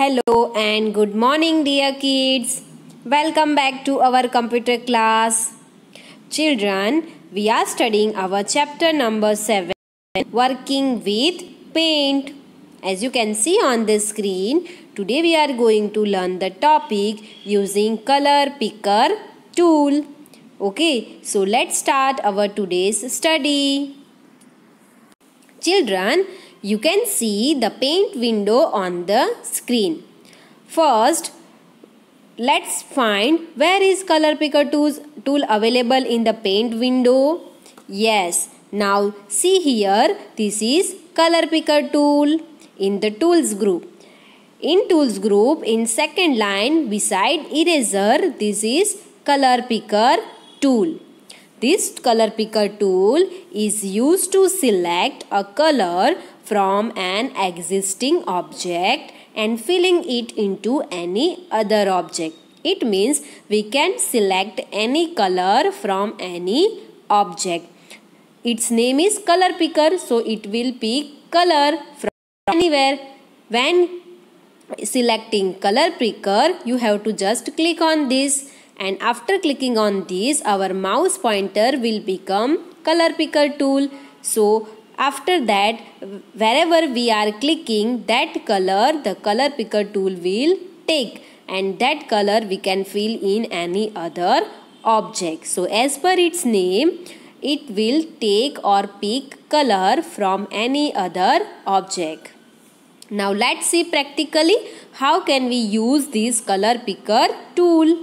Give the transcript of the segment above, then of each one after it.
Hello and good morning, dear kids. Welcome back to our computer class. Children, we are studying our chapter number 7, Working with Paint. As you can see on the screen, today we are going to learn the topic using color picker tool. Okay, so let's start our today's study. Children, you can see the paint window on the screen. First, let's find where is color picker tool available in the paint window. Yes, now see here, this is color picker tool in the tools group. In tools group, in second line beside eraser, this is color picker tool. This color picker tool is used to select a color from an existing object and filling it into any other object. It means we can select any color from any object. Its name is color picker, so it will pick color from anywhere. When selecting color picker, you have to just click on this, and after clicking on this, our mouse pointer will become color picker tool. So after that, wherever we are clicking that color, the color picker tool will take, and that color we can fill in any other object. So as per its name, it will take or pick color from any other object. Now let's see practically how can we use this color picker tool.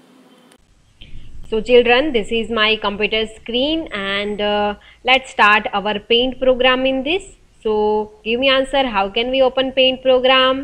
So children, this is my computer screen, and let's start our paint program in this. So give me answer, how can we open paint program?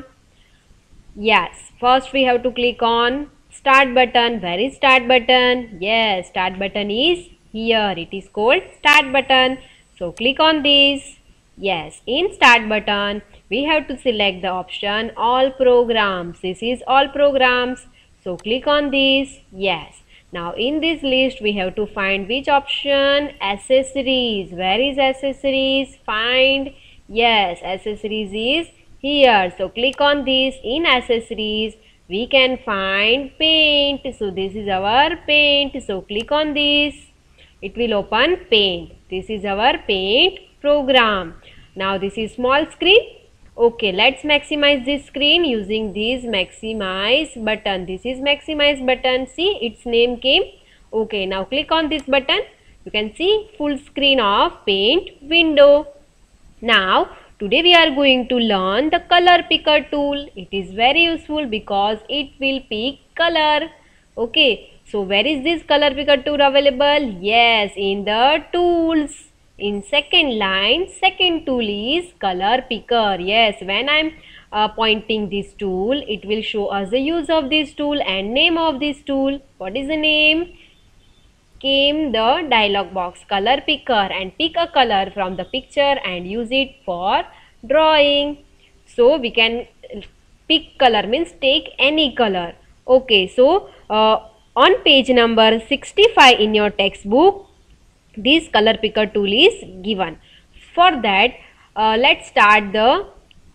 Yes, first we have to click on start button. Where is start button? Yes, start button is here. It is called start button. So click on this. Yes, in start button we have to select the option all programs. This is all programs. So click on this. Yes. Now in this list we have to find which option? Accessories. Where is accessories? Find. Yes, accessories is here. So click on this. In accessories we can find paint. So this is our paint. So click on this. It will open paint. This is our paint program. Now this is small screen. Okay, let's maximize this screen using this maximize button. This is maximize button. See, its name came. Okay, now click on this button. You can see full screen of paint window. Now, today we are going to learn the color picker tool. It is very useful because it will pick color. Okay, so where is this color picker tool available? Yes, in the tools. In second line, second tool is color picker. Yes, when I am pointing this tool, it will show us the use of this tool and name of this tool. What is the name? Came the dialog box, color picker, and pick a color from the picture and use it for drawing. So we can pick color means take any color. Okay, so on page number 65 in your textbook, this color picker tool is given. For that, let's start the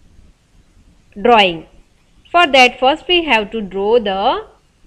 drawing. For that, first we have to draw the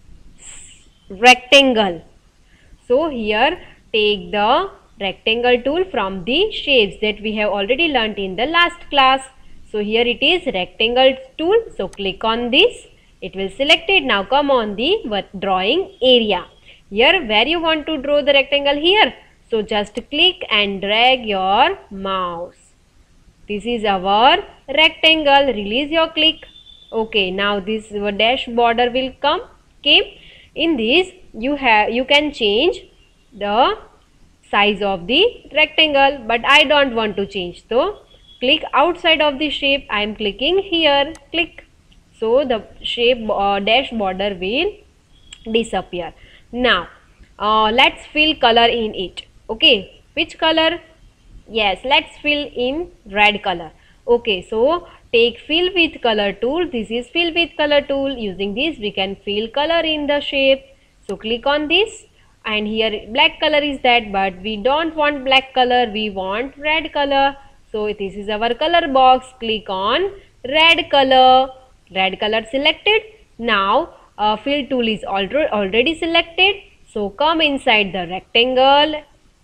rectangle. So here, take the rectangle tool from the shapes that we have already learnt in the last class. So here it is rectangle tool. So click on this. It will select it. Now come on the drawing area. Here, where you want to draw the rectangle here. So just click and drag your mouse. This is our rectangle. Release your click. Okay, now this dash border will came. In this you can change the size of the rectangle, but I don't want to change. So click outside of the shape. I am clicking here. Click. So the shape dash border will disappear. Now let's fill color in it. Okay, which color? Yes, let's fill in red color. Okay, so take fill with color tool. This is fill with color tool. Using this we can fill color in the shape. So click on this, and here black color is that, but we don't want black color, we want red color. So this is our color box. Click on red color. red color selected. Now fill tool is already selected. So come inside the rectangle.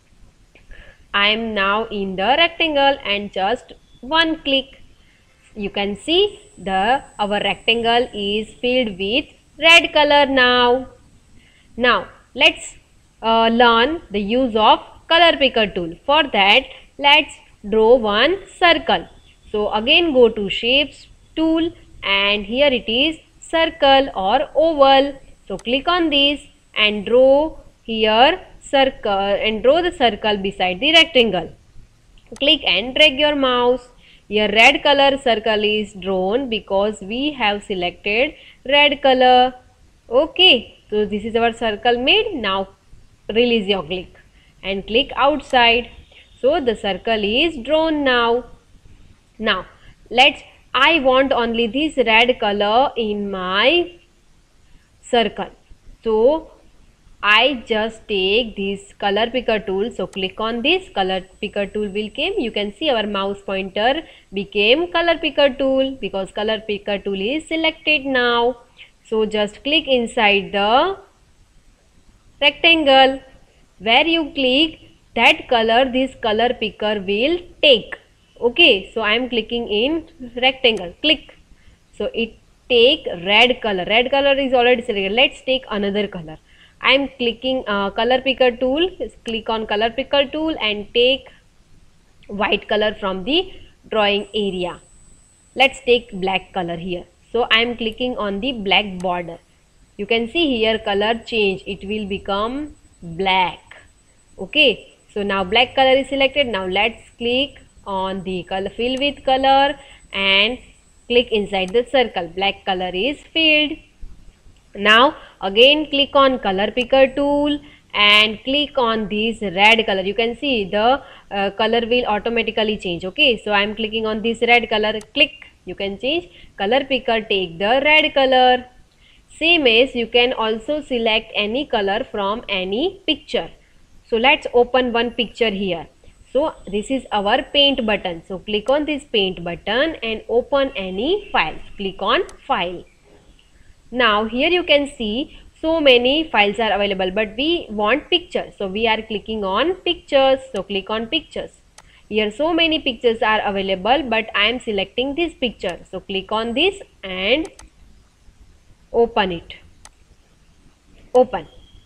I am now in the rectangle and just one click. You can see our rectangle is filled with red color now. Now let's learn the use of color picker tool. For that, let's draw one circle. So again go to shapes tool and here it is circle or oval. So click on this and draw here circle and draw the circle beside the rectangle. Click and drag your mouse. Here red color circle is drawn because we have selected red color. Okay, so this is our circle made. Now release your click and click outside. So the circle is drawn now. Now I want only this red color in my circle. So I just take this color picker tool. So click on this color picker tool will came. You can see our mouse pointer became color picker tool because color picker tool is selected now. So just click inside the rectangle. Where you click that color, this color picker will take. Okay, so I am clicking in rectangle. Click. So it take red color. Red color is already selected. Let's take another color. I am clicking color picker tool. Click on color picker tool and take white color from the drawing area. Let's take black color here. So I am clicking on the black border. You can see here color change. It will become black. Okay. So now black color is selected. Now let's click on the color fill with color and click inside the circle. Black color is filled. Now again click on color picker tool and click on this red color. You can see the color will automatically change. Okay, so I am clicking on this red color. Click. You can change color picker, take the red color. Same as you can also select any color from any picture. So let's open one picture here. So this is our paint button. So click on this paint button and open any file. Click on file. Now here you can see so many files are available, but we want pictures. So we are clicking on pictures. So click on pictures. Here so many pictures are available, but I am selecting this picture. So click on this and open it. Open.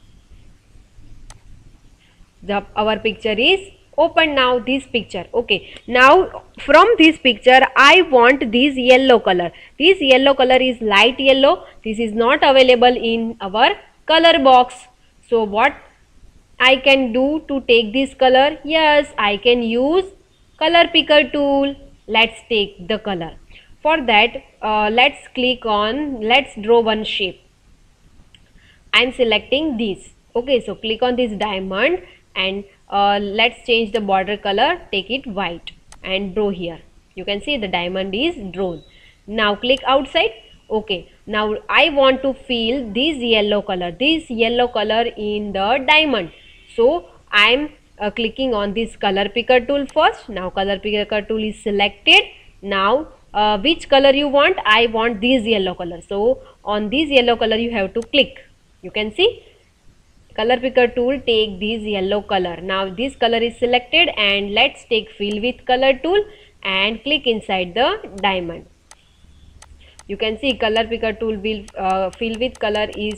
Our picture is open now, this picture. Okay, now from this picture I want this yellow color. This yellow color is light yellow. This is not available in our color box. So what I can do to take this color? Yes, I can use color picker tool. Let's take the color. For that let's draw one shape. I am selecting this. Okay, so click on this diamond and let's change the border color, take it white and draw here. You can see the diamond is drawn. Now click outside. Okay, now I want to fill this yellow color in the diamond. So I am clicking on this color picker tool first. Now color picker tool is selected. Now which color you want? I want this yellow color. So on this yellow color you have to click. You can see color picker tool take this yellow color. Now this color is selected and let's take fill with color tool and click inside the diamond. You can see color picker tool will fill with color is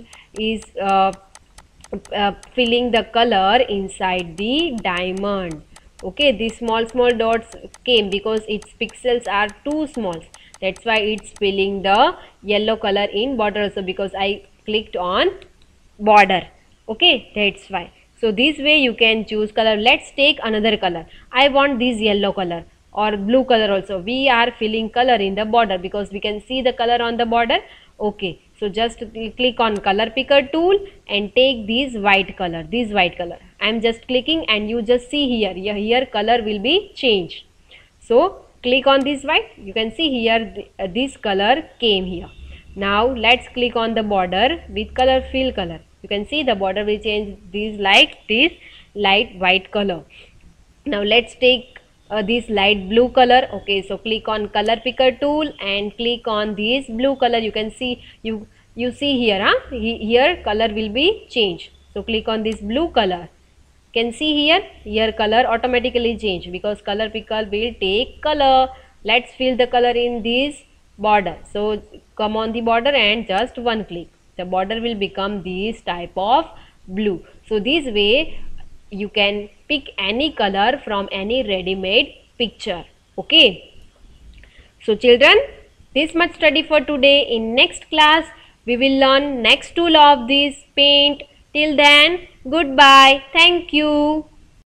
filling the color inside the diamond. Okay, these small dots came because its pixels are too small. That's why it's filling the yellow color in border also, because I clicked on border. Okay, that's why. So this way you can choose color. Let's take another color. I want this yellow color or blue color also. We are filling color in the border because we can see the color on the border. Okay, so just click on color picker tool and take this white color. I am just clicking and you just see here color will be changed. So click on this white. You can see here this color came here. Now let's click on the border with color fill color. You can see the border will change this light white color. Now let's take this light blue color. Okay, so click on color picker tool and click on this blue color. You can see, you see here, here color will be changed. So click on this blue color. Can see here color automatically change because color picker will take color. Let's fill the color in this border. So come on the border and just one click, the border will become this type of blue. So this way you can pick any color from any ready-made picture. Okay, so children, this much study for today. In next class we will learn next tool of this paint. Till then, goodbye. Thank you.